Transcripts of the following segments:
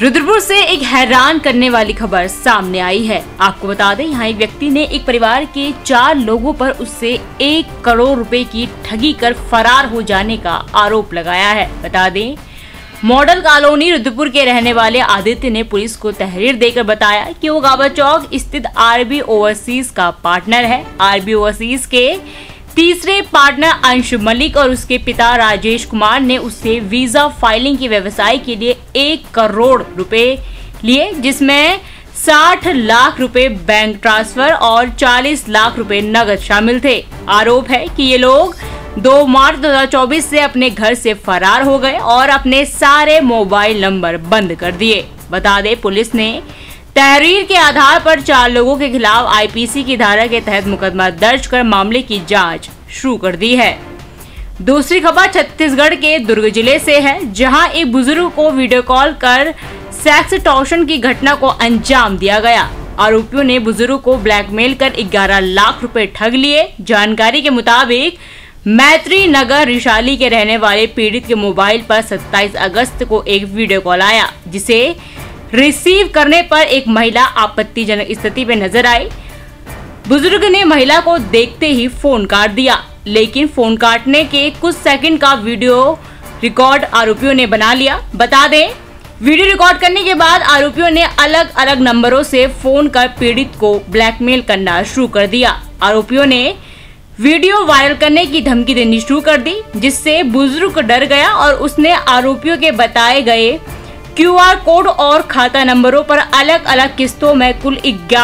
रुद्रपुर से एक हैरान करने वाली खबर सामने आई है। आपको बता दें, यहाँ एक व्यक्ति ने एक परिवार के 4 लोगों पर उससे 1 करोड़ रुपए की ठगी कर फरार हो जाने का आरोप लगाया है। बता दें, मॉडल कॉलोनी रुद्रपुर के रहने वाले आदित्य ने पुलिस को तहरीर देकर बताया कि वो गाबा चौक स्थित आरबी ओवरसीज का पार्टनर है। आरबी ओवरसीज के तीसरे पार्टनर अंश मलिक और उसके पिता राजेश कुमार ने उससे वीजा फाइलिंग के व्यवसाय के लिए 1 करोड़ रुपए लिए, जिसमें 60 लाख रुपए बैंक ट्रांसफर और 40 लाख रुपए नगद शामिल थे। आरोप है कि ये लोग 2 मार्च 2024 से अपने घर से फरार हो गए और अपने सारे मोबाइल नंबर बंद कर दिए। बता दें, पुलिस ने तहरीर के आधार पर 4 लोगों के खिलाफ आईपीसी की धारा के तहत मुकदमा दर्ज कर मामले की जांच शुरू कर दी है। दूसरी खबर छत्तीसगढ़ के दुर्ग जिले से है, जहां एक बुजुर्ग को वीडियो कॉल कर सेक्स टॉर्शन की घटना को अंजाम दिया गया। आरोपियों ने बुजुर्ग को ब्लैकमेल कर 11 लाख रुपए ठग लिए। जानकारी के मुताबिक मैत्री नगर रिशाली के रहने वाले पीड़ित के मोबाइल पर 27 अगस्त को एक वीडियो कॉल आया, जिसे रिसीव करने पर एक महिला आपत्तिजनक स्थिति में नजर आई। बुजुर्ग ने महिला को देखते ही फोन काट दिया, लेकिन फोन काटने के कुछ सेकंड का वीडियो रिकॉर्ड आरोपियों ने बना लिया। बता दें, वीडियो रिकॉर्ड करने के बाद आरोपियों ने अलग अलग नंबरों से फोन कर पीड़ित को ब्लैकमेल करना शुरू कर दिया। आरोपियों ने वीडियो वायरल करने की धमकी देनी शुरू कर दी, जिससे बुजुर्ग डर गया और उसने आरोपियों के बताए गए QR कोड और खाता नंबरों पर अलग अलग किस्तों में कुल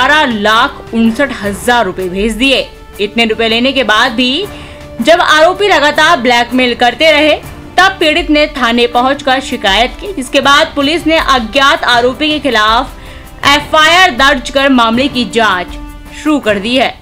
11,59,000 रुपए भेज दिए। इतने रुपए लेने के बाद भी जब आरोपी लगातार ब्लैकमेल करते रहे, तब पीड़ित ने थाने पहुंचकर शिकायत की, जिसके बाद पुलिस ने अज्ञात आरोपी के खिलाफ FIR दर्ज कर मामले की जांच शुरू कर दी है।